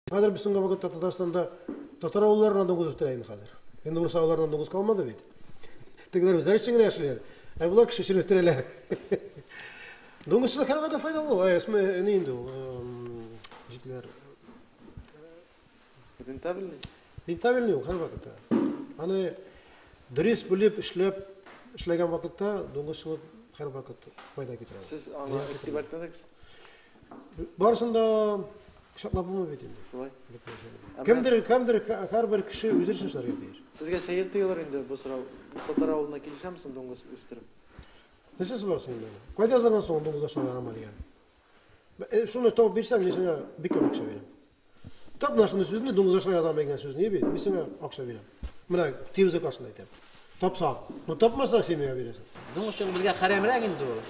Қазір біздің қабақатта Татарстанда татар ауылдарынан доңыз өстерейін қазір. Енді орыс ауылдарынан доңыз қалмады бейді. Тегілер біз әршіңін әшілер. Бұлар кіші шірестерелер. Доңызшылық қарабаққа файдалы. Әсме не енді жеклер. Рентабельный ол қарабақатта. Аны дұрыс біліп, ішлеген вақытта доңызшылық қарабақатта пайда кетіреді. Сіз аңа еттібар етмедіңіз? Барысында шақлапымы бет енді. Кімдір әрбір кіші өзіршін шыларға дейір. Сізге сәйелті елер енді бұл сұрау татар ауылына келешемісің доңыз өстіріп? Несесі барсың енді? Қайда жаздаған соң доңыз ашылар арама деген? Шуны тауып берсең, мен сіңе бекке ақша берем. Тап нашыны сөзінде доңыз ашылар адам деген сөз не бейді? Мен сіңе ақша берем. Мына тевізек ашында айтам. Тапсаң. Но тапмасаң сен меге бересің. Доңызшылық бізге қарамырақ енді ол.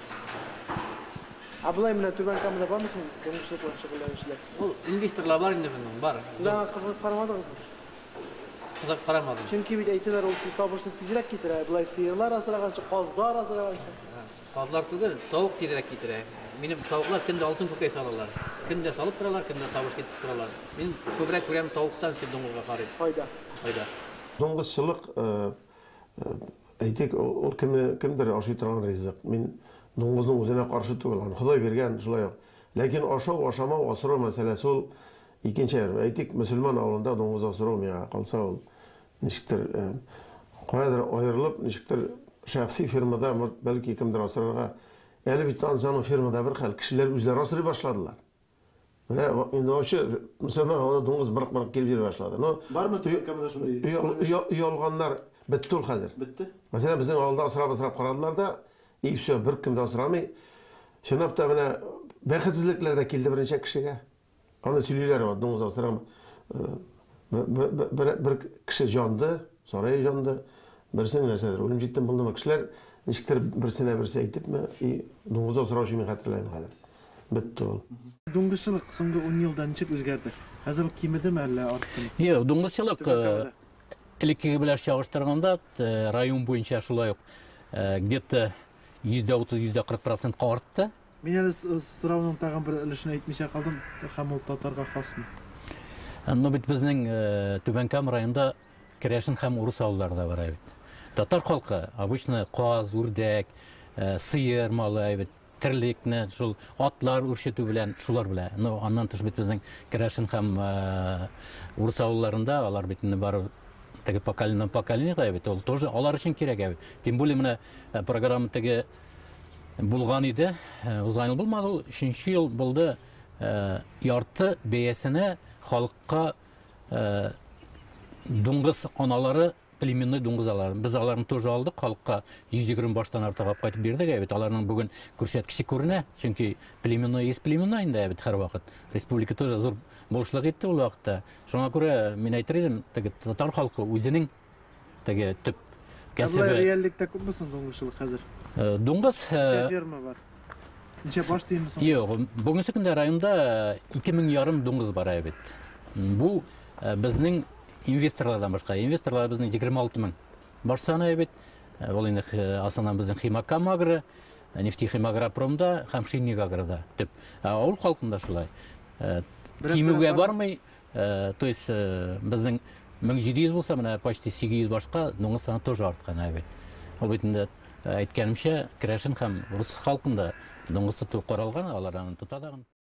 Абылай мына Түбән Камыда бар мısın? Доңызшылықпен шұғылданушылар. Ол инвесторлар бар енді бұның, бар. Жаңа қызығып қарамадыңыз ба? Қызығып қарамадым. Чөнки бит әйтәләр ул табышны тизрәк китерә. Былай сыерлар асраганчы, казлар асраганчы. Қазлар түгел, тауық тезірек кетірі. Менің тауықлар күнде алтын көкей салалар. Күнде салып тұралар, күнде табыш кетіп тұралар. Мен көбірек көрем тауықтан сен доңызға қарайды. Пайда. Доңызшылық, әйтек, ол кімдір аши тұрған ризық. Мен доңыздың өзіне қаршы түгіл. Құдай берген жылай ақ. Ләкин ашау, ашамау, асырау мәселесі ол екінші әрім. Әйтек, мұсылман ауылында доңыз асырау меға қалса ол нешіктір қойадыр айырылып, нешіктір шәқси фирмада бәлкі кімдір асырарға әлі бітті ансаның фирмада бір қәл кішілер өзлері асырай башладылар. Енді вообще мұсылман ауылда доңыз мырық-мырық келіп жер башлады. Бар ма Түбән Камыда шундай? Ұялғандар бітті ол қазір. Бітті? Мәселен, біздің ауылда асырап қарадылар да, и все, бір кімді асырамай, шынапта міне бәқітсізліктер де келді бірінші кішіге. Аны сөйлейлер бар, доңыз асырам. Бір кіші жанды, сарай жанды, бірсің нәрседір. Өлім жеттен болды ма кішілер, нешіктер бірсіне бірсе айтып, доңыз асырау үшін мен қатырлайын қазір. Бітті ол. Доңызшылық соңғы 10 жылда ничек өзгерді? Қазір кеміді ме әлі артты? Yok, доңызшылық элеккеге біләр шағыштырғанда район бойынша шулай где-то 30-40% артты. Мен әлі сұрауының тағын бір үлішін айтмайша қалдым, һәм ол татарға хасмы? Но бит біздің Түбән Кама районында керешін һәм урыс ауылдары да бар. Татар халқы обычно қаз, үрдәк, сыйыр малы, тірлікні, атлар үршету білән, шулар білән. Но аннан тыш бит біздің керешін һәм урыс ауылларында алар битіне бар теге поколение бит, ол тоже алар үшін керек. Тем более мына программа теге булган иде, узган булмады, 3-нче ел булды, ярты бәясенә халыкка дуңгыз аналары, племенный дуңгыз алар. Без аларны тоже алдык, халыкка 120 баштан артык алып кайтып бирдек. Аларның бүген күрсәткече күренә, чөнки племенной есть племенной инде һәр вакыт. Республика тоже зур булышлык итте ул вакытта. Шуңа күрә мин әйтер идем, теге татар халкы үзенең теге төп кәсебе. Реальлектә күпме соң доңгызчылык хәзер? Дуңгыз ферма бар. Ничә баш деймисең? Юк, бүгенге көндә районда 2500 дуңгыз бар бит. Бу безнең инвесторлардан башка. Инвесторлар безнең 26 000 баш саны бит. Ул инде асаннан безнең Химакамагры, Нефтехимагропромда һәм Шиннигагрда төп. Авыл халкында шулай. Тимүгә бармый, то есть безнең 1700 булса, менә почти 800 башка дуңгыз саны тоже арткан бит. Ул бит инде әйткәнемчә, керәшен һәм урыс халкында дуңгыз тоту каралган, алар аны тота да.